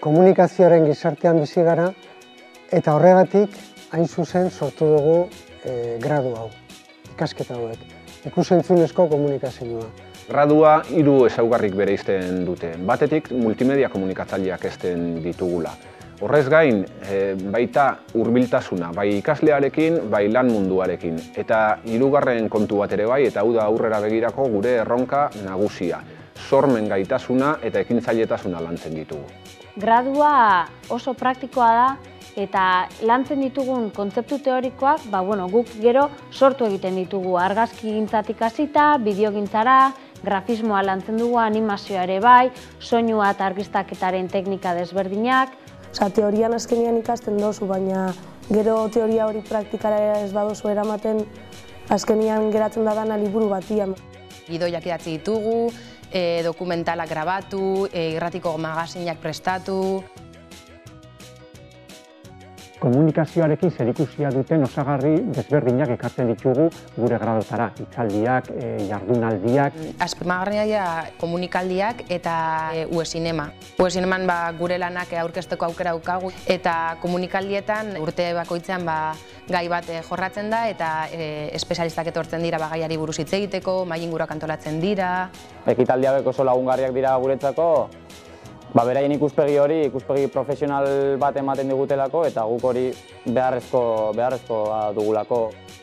komunikazioaren gizartean bizi gara, eta horregatik hain zuzen sortu dugu gradu hau, ikasketa hauek, ikus-entzunezko komunikazioa. Gradua 3 ezaugarrik bereizten dute. Batetik, multimedia komunikatzaileak ezten ditugula. Horrez gain, baita hurbiltasuna, bai ikaslearekin, bai lan munduarekin. Eta 3. kontu bat ere bai, eta hau da aurrera begirako gure erronka nagusia. Sormen gaitasuna eta ekintzailetasuna lantzen ditugu. Gradua oso praktikoa da, eta lantzen ditugun kontzeptu teorikoak, guk gero sortu egiten ditugu argazkigintzatik hasita, bideogintzara, grafismoa lantzen dugu, animazioa ere bai, soinua eta argistaketaren teknika desberdinak. Teorian azkenean ikasten dozu, baina gero teoria hori praktikara ez baduzu eramaten, azkenean geratzen da dana liburu batian. Gidoiak idatzi ditugu, dokumentalak grabatu, irratiko magazinak prestatu. Komunikazioarekin zerikusia duten osagarri desberdinak ekartzen ditugu gure gradotara, hitzaldiak, jardunaldiak. Azpimagarria komunikaldiak eta uesinema. Uesineman gure lanak aurkezteko aukera daukagu eta komunikaldietan urte bakoitzean gai bat jorratzen da eta espezialistak etortzen dira gaiari buruz hitz egiteko, mahai inguruak antolatzen dira. Ekitaldi hauek oso lagungarriak dira guretzako, beraien ikuspegi hori, ikuspegi profesional bat ematen digutelako eta guk hori beharrezkoa dugulako.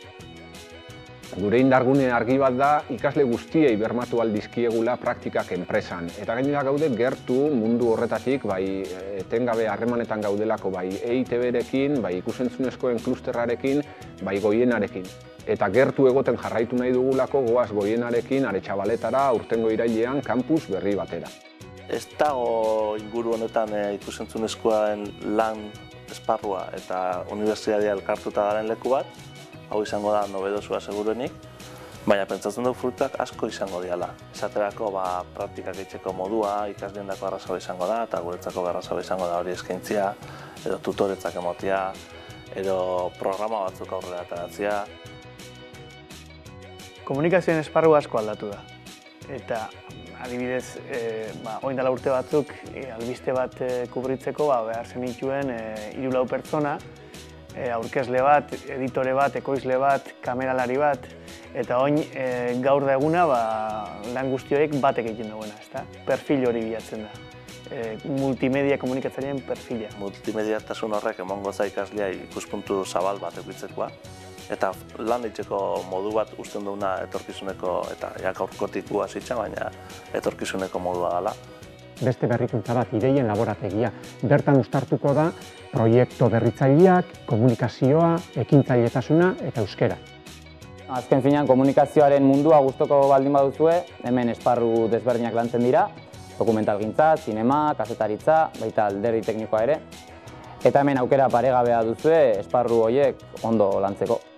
Gure indargune argi bat da ikasle guztiei bermatu aldizkiegula praktikak enpresan. Eta gainera gaude gertu mundu horretatik, bai etengabe harremanetan gaudelako, bai EITB-rekin, bai ikusentzunezkoen klusterrarekin, bai goienarekin. Eta gertu egoten jarraitu nahi dugulako goaz goienarekin Aretxabaletara aurtengo irailean kampus berri batera. Ez dago inguru honetan ikusentzunezkoen lan esparrua eta unibertsitatea elkartuta garen leku bat, hau izango da nobedosua seguruenik, baina pentsatzen dugu frutak asko izango diala. Esaterako praktikak egiteko modua, ikasleendako arrazoa izango da, eta guretzako arrazoa izango da hori eskaintzia, edo tutoretzak emotia, edo programa batzuk aurrera ateratzea. Komunikazioen esparru asko aldatu da. Eta adibidez, orain dela urte batzuk, albiste bat kubritzeko behar zenituen 3-4 pertsona, aurkezle bat, editore bat, ekoizle bat, kameralari bat, eta orain gaur da eguna lan guzti horiek batek egiten duena, perfil hori bilatzen da. Multimedia komunikatzaileen perfila. Multimediatasun horrek emango za ikaslea ikuspuntu zabal bat edukitzekoa, eta lan egiteko modu bat usten duguna etorkizuneko, eta gaurkotik hasitza, baina etorkizuneko modua dela. Beste berrikuntza bat, ideien laborategia. Bertan uztartuko da proiektu berritzaileak, komunikazioa, ekintzailetasuna eta euskera. Azken finean komunikazioaren mundua gustoko baldin baduzue, hemen esparru desberdinak lantzen dira, dokumentalgintza, zinema, kazetaritza, baita alderdi teknikoa ere. Eta hemen aukera paregabea duzue esparru horiek ondo lantzeko.